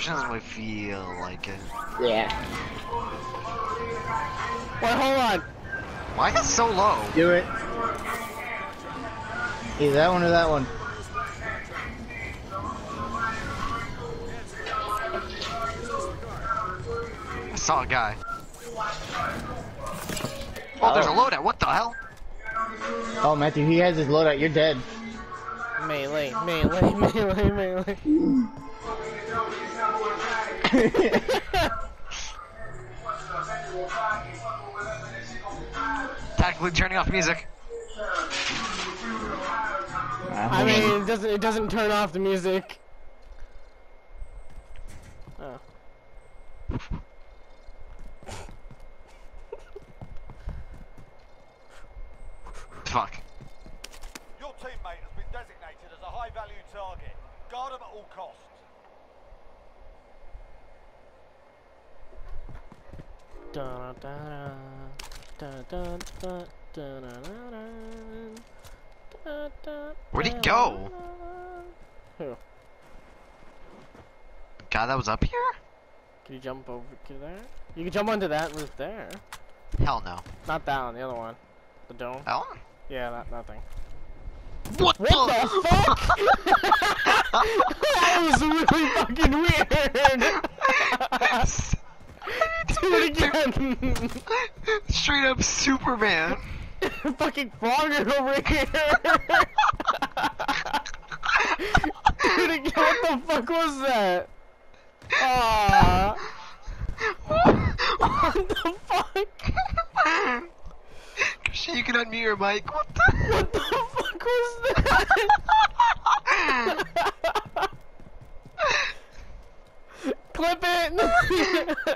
Christian doesn't really feel like it. Yeah. Wait, hold on. Why is it so low? Do it. Either that one or that one. I saw a guy. Oh, there's a loadout. What the hell? Oh, Matthew, he has his loadout. You're dead. Melee, melee, melee, melee. Tactically turning off music. I mean, it doesn't turn off the music. Oh. Fuck. Your teammate has been designated as a high-value target. Guard them at all costs. Da da da da da da da da. Where'd he go? Who? God, that was up here? Can you jump over to there? You can jump onto that roof there. Hell no. Not that one, the other one. The dome. Hell? Yeah, that thing. What the fuck? That was really fucking weird. Do it again. Straight up Superman. Fucking frogger over here. Do it again. What the fuck was that? Ah. What the fuck? Christian, you can unmute your mic. What the fuck was that? Clip it!